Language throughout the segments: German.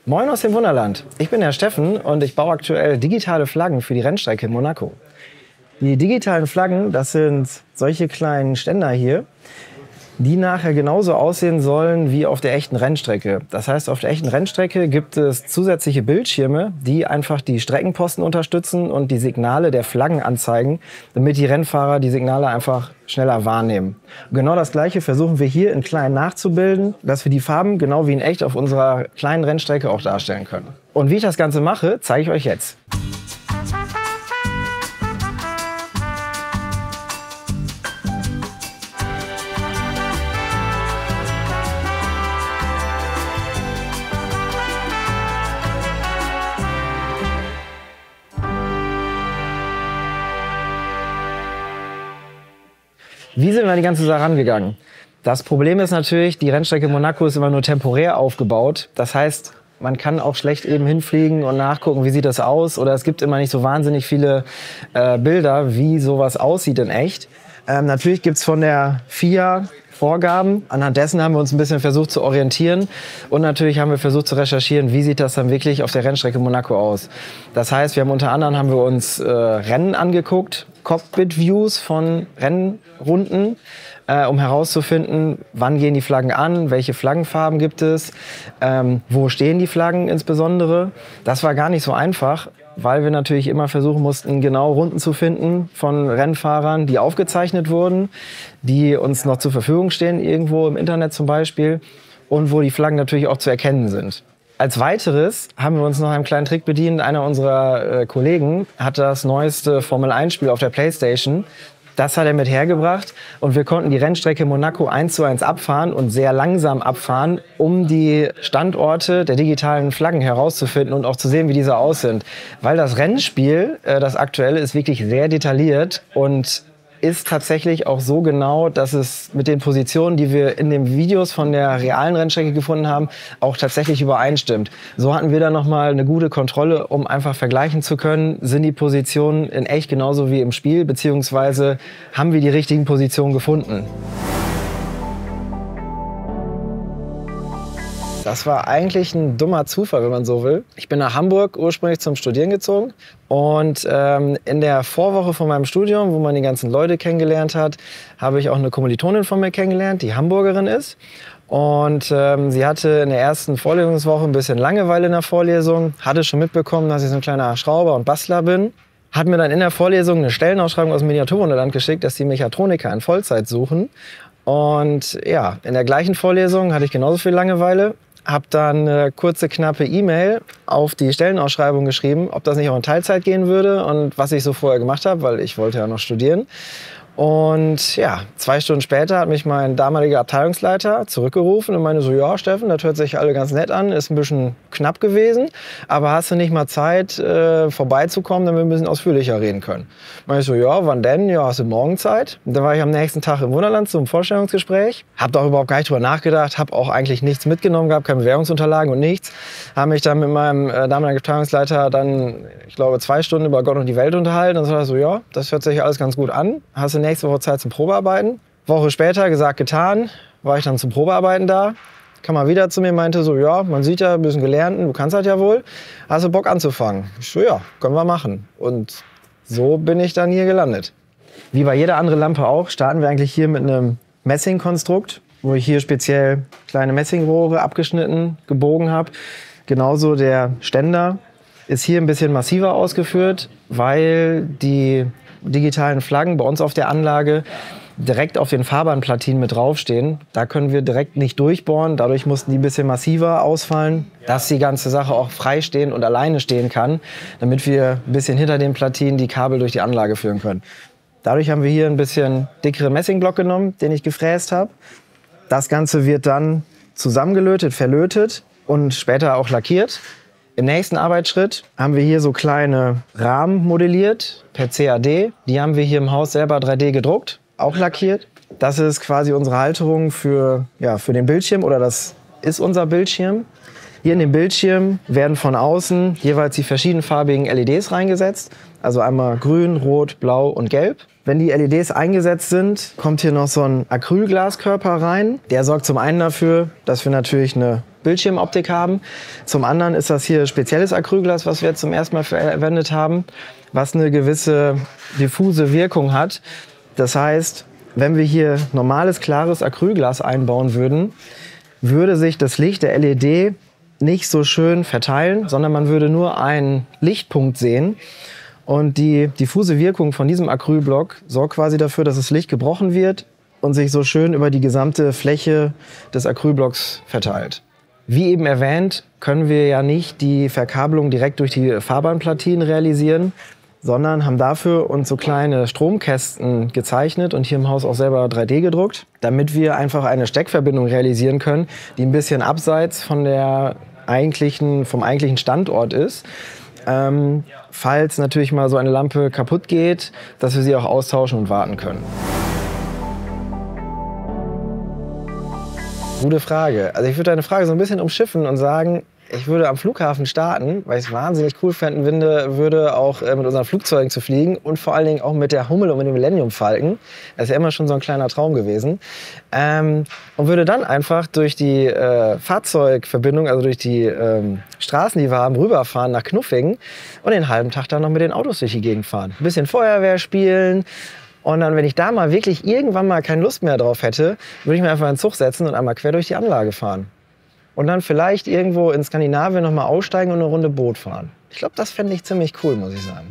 Moin aus dem Wunderland. Ich bin der Steffen und ich baue aktuell digitale Flaggen für die Rennstrecke in Monaco. Die digitalen Flaggen, das sind solche kleinen Ständer hier, die nachher genauso aussehen sollen wie auf der echten Rennstrecke. Das heißt, auf der echten Rennstrecke gibt es zusätzliche Bildschirme, die einfach die Streckenposten unterstützen und die Signale der Flaggen anzeigen, damit die Rennfahrer die Signale einfach schneller wahrnehmen. Und genau das Gleiche versuchen wir hier in klein nachzubilden, dass wir die Farben genau wie in echt auf unserer kleinen Rennstrecke auch darstellen können. Und wie ich das Ganze mache, zeige ich euch jetzt. Wie sind wir an die ganze Sache rangegangen? Das Problem ist natürlich, die Rennstrecke Monaco ist immer nur temporär aufgebaut. Das heißt, man kann auch schlecht eben hinfliegen und nachgucken, wie sieht das aus. Oder es gibt immer nicht so wahnsinnig viele Bilder, wie sowas aussieht in echt. Natürlich gibt es von der FIA Vorgaben. Anhand dessen haben wir uns ein bisschen versucht zu orientieren. Und natürlich haben wir versucht zu recherchieren, wie sieht das dann wirklich auf der Rennstrecke Monaco aus. Das heißt, wir haben unter anderem haben wir uns Rennen angeguckt, Cockpit-Views von Rennrunden, um herauszufinden, wann gehen die Flaggen an, welche Flaggenfarben gibt es, wo stehen die Flaggen insbesondere. Das war gar nicht so einfach, weil wir natürlich immer versuchen mussten, genau Runden zu finden von Rennfahrern, die aufgezeichnet wurden, die uns noch zur Verfügung stehen, irgendwo im Internet zum Beispiel, und wo die Flaggen natürlich auch zu erkennen sind. Als weiteres haben wir uns noch einen kleinen Trick bedient. Einer unserer Kollegen hat das neueste Formel-1-Spiel auf der Playstation. Das hat er mit hergebracht und wir konnten die Rennstrecke Monaco 1:1 abfahren und sehr langsam abfahren, um die Standorte der digitalen Flaggen herauszufinden und auch zu sehen, wie diese aussehen. Weil das Rennspiel, das aktuelle, ist wirklich sehr detailliert und ist tatsächlich auch so genau, dass es mit den Positionen, die wir in den Videos von der realen Rennstrecke gefunden haben, auch tatsächlich übereinstimmt. So hatten wir dann nochmal eine gute Kontrolle, um einfach vergleichen zu können, sind die Positionen in echt genauso wie im Spiel, beziehungsweise haben wir die richtigen Positionen gefunden. Das war eigentlich ein dummer Zufall, wenn man so will. Ich bin nach Hamburg ursprünglich zum Studieren gezogen und in der Vorwoche von meinem Studium, wo man die ganzen Leute kennengelernt hat, habe ich auch eine Kommilitonin von mir kennengelernt, die Hamburgerin ist. Und sie hatte in der ersten Vorlesungswoche ein bisschen Langeweile in der Vorlesung, hatte schon mitbekommen, dass ich so ein kleiner Schrauber und Bastler bin. Hat mir dann in der Vorlesung eine Stellenausschreibung aus dem Miniaturwunderland geschickt, dass die Mechatroniker in Vollzeit suchen. Und ja, in der gleichen Vorlesung hatte ich genauso viel Langeweile. Habe dann eine kurze, knappe E-Mail auf die Stellenausschreibung geschrieben, ob das nicht auch in Teilzeit gehen würde und was ich so vorher gemacht habe, weil ich wollte ja noch studieren. Und ja, 2 Stunden später hat mich mein damaliger Abteilungsleiter zurückgerufen und meinte so, ja Steffen, das hört sich alle ganz nett an, ist ein bisschen knapp gewesen, aber hast du nicht mal Zeit vorbeizukommen, damit wir ein bisschen ausführlicher reden können? Meinte ich so, ja, wann denn? Ja, hast du morgen Zeit? Und dann war ich am nächsten Tag im Wunderland zum Vorstellungsgespräch, habe da überhaupt gar nicht drüber nachgedacht, habe auch eigentlich nichts mitgenommen gehabt, keine Bewerbungsunterlagen und nichts. Habe mich dann mit meinem damaligen Abteilungsleiter dann, ich glaube, 2 Stunden über Gott und die Welt unterhalten und so, also, ja, das hört sich alles ganz gut an. Hast du nächste Woche Zeit zum Probearbeiten? Woche später, gesagt, getan, war ich dann zum Probearbeiten da. Kam mal wieder zu mir, meinte so, ja, man sieht ja, ein bisschen gelernt, du kannst das ja wohl. Hast du Bock anzufangen? Ich so, ja, können wir machen. Und so bin ich dann hier gelandet. Wie bei jeder anderen Lampe auch, starten wir eigentlich hier mit einem Messingkonstrukt, wo ich hier speziell kleine Messingrohre abgeschnitten, gebogen habe. Genauso der Ständer ist hier ein bisschen massiver ausgeführt, weil die digitalen Flaggen bei uns auf der Anlage direkt auf den Fahrbahnplatinen mit draufstehen. Da können wir direkt nicht durchbohren. Dadurch mussten die ein bisschen massiver ausfallen, dass die ganze Sache auch frei stehen und alleine stehen kann, damit wir ein bisschen hinter den Platinen die Kabel durch die Anlage führen können. Dadurch haben wir hier ein bisschen dickeren Messingblock genommen, den ich gefräst habe. Das Ganze wird dann zusammengelötet, verlötet und später auch lackiert. Im nächsten Arbeitsschritt haben wir hier so kleine Rahmen modelliert per CAD. Die haben wir hier im Haus selber 3D gedruckt, auch lackiert. Das ist quasi unsere Halterung für den Bildschirm, oder das ist unser Bildschirm. Hier in dem Bildschirm werden von außen jeweils die verschiedenfarbigen LEDs reingesetzt. Also einmal grün, rot, blau und gelb. Wenn die LEDs eingesetzt sind, kommt hier noch so ein Acrylglaskörper rein. Der sorgt zum einen dafür, dass wir natürlich eine Bildschirmoptik haben. Zum anderen ist das hier spezielles Acrylglas, was wir jetzt zum ersten Mal verwendet haben, was eine gewisse diffuse Wirkung hat. Das heißt, wenn wir hier normales, klares Acrylglas einbauen würden, würde sich das Licht der LED nicht so schön verteilen, sondern man würde nur einen Lichtpunkt sehen. Und die diffuse Wirkung von diesem Acrylblock sorgt quasi dafür, dass das Licht gebrochen wird und sich so schön über die gesamte Fläche des Acrylblocks verteilt. Wie eben erwähnt, können wir ja nicht die Verkabelung direkt durch die Fahrbahnplatinen realisieren, sondern haben dafür uns so kleine Stromkästen gezeichnet und hier im Haus auch selber 3D gedruckt, damit wir einfach eine Steckverbindung realisieren können, die ein bisschen abseits von vom eigentlichen Standort ist. Falls natürlich mal so eine Lampe kaputt geht, dass wir sie auch austauschen und warten können. Gute Frage. Also ich würde deine Frage so ein bisschen umschiffen und sagen, ich würde am Flughafen starten, weil ich es wahnsinnig cool finden würde, auch mit unseren Flugzeugen zu fliegen und vor allen Dingen auch mit der Hummel und mit dem Millennium Falcon. Das ist ja immer schon so ein kleiner Traum gewesen. Und würde dann einfach durch die Fahrzeugverbindung, also durch die Straßen, die wir haben, rüberfahren nach Knuffingen und den halben Tag dann noch mit den Autos durch die Gegend fahren. Ein bisschen Feuerwehr spielen. Und dann, wenn ich da mal wirklich irgendwann mal keine Lust mehr drauf hätte, würde ich mir einfach in den Zug setzen und einmal quer durch die Anlage fahren. Und dann vielleicht irgendwo in Skandinavien noch mal aussteigen und eine Runde Boot fahren. Ich glaube, das fände ich ziemlich cool, muss ich sagen.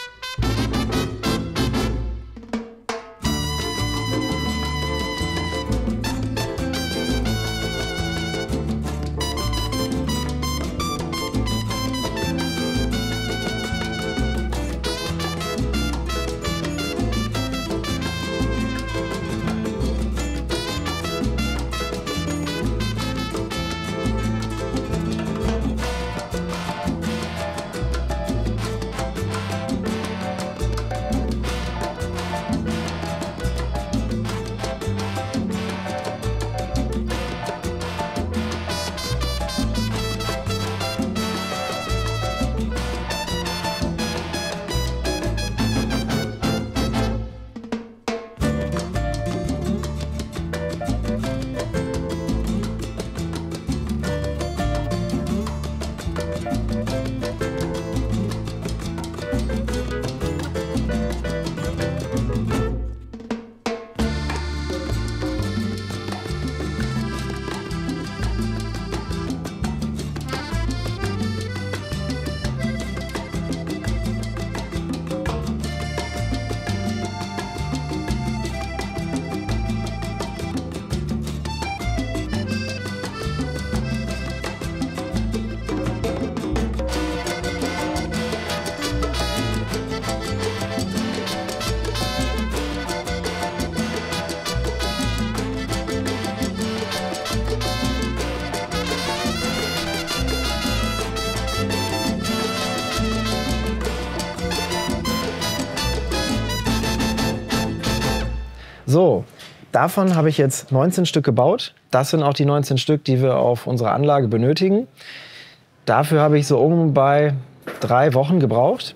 So, davon habe ich jetzt 19 Stück gebaut. Das sind auch die 19 Stück, die wir auf unserer Anlage benötigen. Dafür habe ich so bei 3 Wochen gebraucht,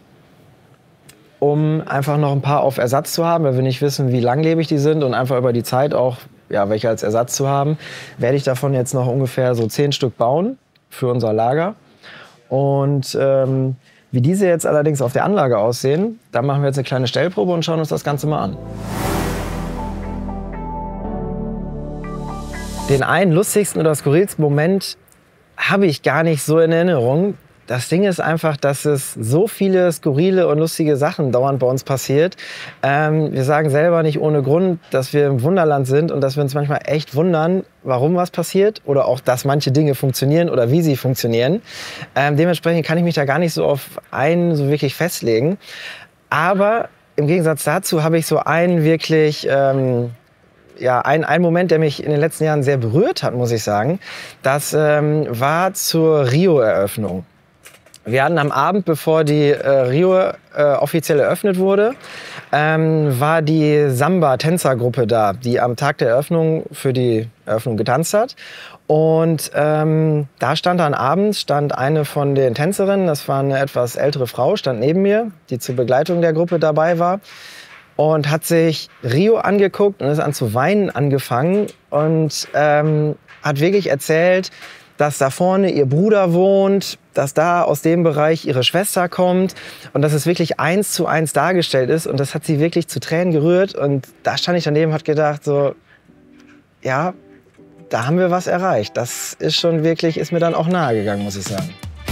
um einfach noch ein paar auf Ersatz zu haben, weil wir nicht wissen, wie langlebig die sind und einfach über die Zeit auch welche als Ersatz zu haben, werde ich davon jetzt noch ungefähr so 10 Stück bauen für unser Lager. Und wie diese jetzt allerdings auf der Anlage aussehen, da machen wir jetzt eine kleine Stellprobe und schauen uns das Ganze mal an. Den einen lustigsten oder skurrilsten Moment habe ich gar nicht so in Erinnerung. Das Ding ist einfach, dass es so viele skurrile und lustige Sachen dauernd bei uns passiert. Wir sagen selber nicht ohne Grund, dass wir im Wunderland sind und dass wir uns manchmal echt wundern, warum was passiert oder auch, dass manche Dinge funktionieren oder wie sie funktionieren. Dementsprechend kann ich mich da gar nicht so auf einen so wirklich festlegen. Aber im Gegensatz dazu habe ich so einen wirklich... ein Moment, der mich in den letzten Jahren sehr berührt hat, muss ich sagen. Das war zur Rio-Eröffnung. Wir hatten am Abend, bevor die Rio offiziell eröffnet wurde, war die Samba-Tänzergruppe da, die am Tag der Eröffnung für die Eröffnung getanzt hat. Und da stand dann abends eine von den Tänzerinnen, das war eine etwas ältere Frau, stand neben mir, die zur Begleitung der Gruppe dabei war. Und hat sich Rio angeguckt und ist an zu weinen angefangen und hat wirklich erzählt, dass da vorne ihr Bruder wohnt, dass da aus dem Bereich ihre Schwester kommt und dass es wirklich 1:1 dargestellt ist. Und das hat sie wirklich zu Tränen gerührt. Und da stand ich daneben und habe gedacht, so, ja, da haben wir was erreicht. Das ist schon wirklich, ist mir dann auch nahe gegangen, muss ich sagen.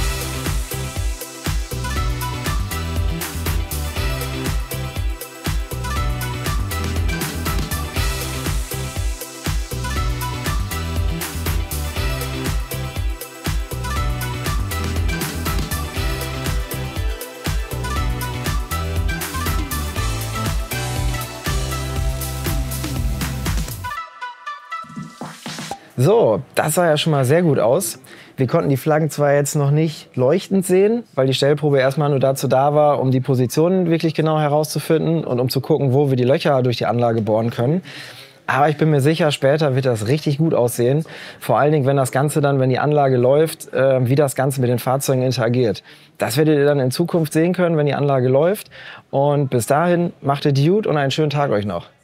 So, das sah ja schon mal sehr gut aus. Wir konnten die Flaggen zwar jetzt noch nicht leuchtend sehen, weil die Stellprobe erstmal nur dazu da war, um die Positionen wirklich genau herauszufinden und um zu gucken, wo wir die Löcher durch die Anlage bohren können. Aber ich bin mir sicher, später wird das richtig gut aussehen. Vor allen Dingen, wenn das Ganze dann, wenn die Anlage läuft, wie das Ganze mit den Fahrzeugen interagiert. Das werdet ihr dann in Zukunft sehen können, wenn die Anlage läuft. Und bis dahin, macht ihr die gut und einen schönen Tag euch noch.